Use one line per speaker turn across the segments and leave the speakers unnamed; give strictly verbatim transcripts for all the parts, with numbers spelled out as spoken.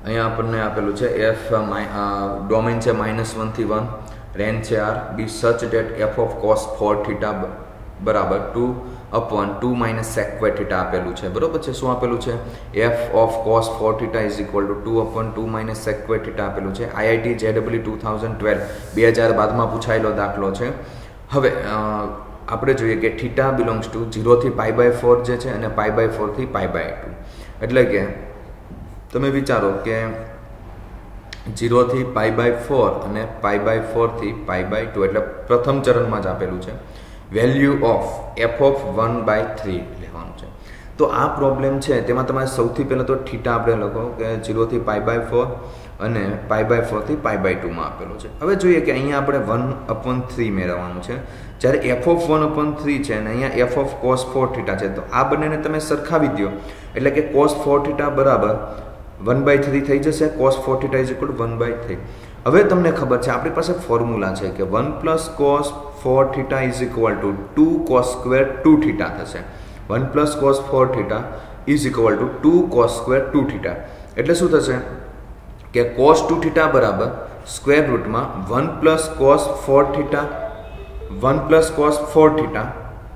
અહીંયા આપણને આપેલું છે એફ ડોમેન છે માઇનસ વન થી વન, રેન્જ છે R, be such that F of cos four theta બરાબર ટુ અપોન ટુ માઇનસ સેક્વેટ થીટા આપેલું છે, બરોબર છે. શું આપેલું છે? F of cos four theta is equal to two upon two minus સેક્વેટ થીટા આપેલું છે. IIT JW two thousand twelve બે હજાર બાદમાં પૂછાયેલો દાખલો છે. હવે આપણે જોઈએ કે થીટા બિલોંગ્સ ટુ ઝીરોથી પાઈ બાય ફોર જે છે અને પાઈ બાય ફોરથી પાઈ બાય ટુ. એટલે કે તમે વિચારો કે ઝીરોથી પાઈ બાય ફોર અને પાઈ બાય ફોરથી પાઈ બાય ટુ એટલે પ્રથમ ચરણમાં જ આપેલું છે. Value of F of one by three લેવાનું છે. તો આ પ્રોબ્લેમ છે તેમાં તમારે સૌથી પહેલાં તો થીટા આપણે લખો કે ઝીરોથી પાઈ બાય ફોર અને પાઈ બાય ફોરથી પાઈ બાય ટુમાં આપેલું છે. હવે જોઈએ કે અહીંયા આપણે વન અપોન થ્રી મેળવવાનું છે, જ્યારે F of one upon three છે અને અહીંયા F of cos four theta છે. તો આ બંનેને તમે સરખાવી દો એટલે કે કોસ ફોર થીટા બરાબર વન બાય થ્રી થઈ જશે. Cos four theta is equal to one by three. હવે તમને ખબર છે આપણી પાસે ફોર્મ્યુલા છે કે one plus cos four theta is equal to two cos square two theta થશે. One plus cos four theta is equal to two cos square two theta. એટલે શું થશે કે કોસ ટુ થીટા બરાબર સ્ક્વેર રૂટમાં one plus cos four theta one plus cos four theta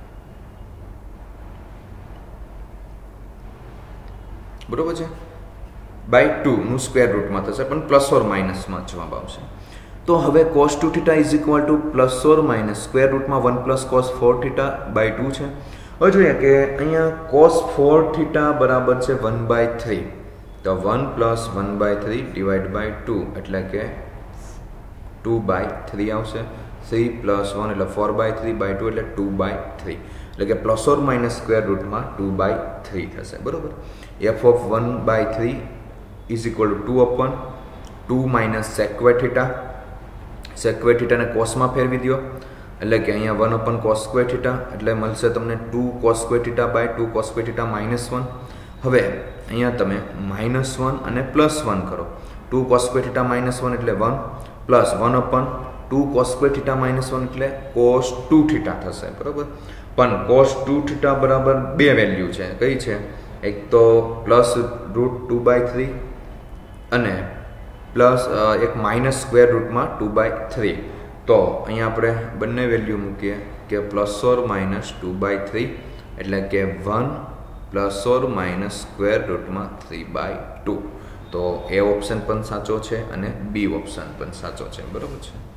બરોબર છે by two નું સ્ક્વેર રૂટમાં થશે, પણ પ્લસ ઓર માઇનસમાં જવાબ આવશે. તો હવે cos two theta is equal to plus or minus square રૂટમાં one plus cos four theta by two છે. હવે જોઈએ કે અહીંયા કોસ ફોર થીટા બરાબર છે વન બાય થ્રી. તો one plus one by three divide by two એટલે કે ટુ બાય થ્રી આવશે. થ્રી પ્લસ વન એટલે four by three by two એટલે ટુ બાય થ્રી. એટલે કે પ્લસ ઓર માઇનસ સ્ક્વેર રૂટમાં ટુ બાય થ્રી થશે, બરોબર. F of one by three is equal to two upon two minus સેક્વેટ theta. સેક્વેટ થીટાને કોસમાં ફેરવી દો એટલે કે અહીંયા one upon cos square theta એટલે મળશે તમને two cos square theta by two cos square theta minus one. હવે અહીંયા તમે માઇનસ વન અને પ્લસ વન કરો. Two cos square theta minus one એટલે one plus one upon two cos square theta minus one એટલે cos two theta થશે, બરાબર. પણ કોસ ટુ થીટા બરાબર બે વેલ્યુ છે. કઈ છે? એક તો plus root two by three અને પ્લસ એક માઇનસ સ્ક્વેર રૂટમાં ટુ બાય થ્રી. તો અહીંયા આપણે બંને વેલ્યુ મૂકીએ કે plus or minus two by three એટલે કે one plus or minus square રૂટમાં થ્રી બાય ટુ. તો એ ઓપ્શન પણ સાચો છે અને બી ઓપ્શન પણ સાચો છે, બરાબર છે.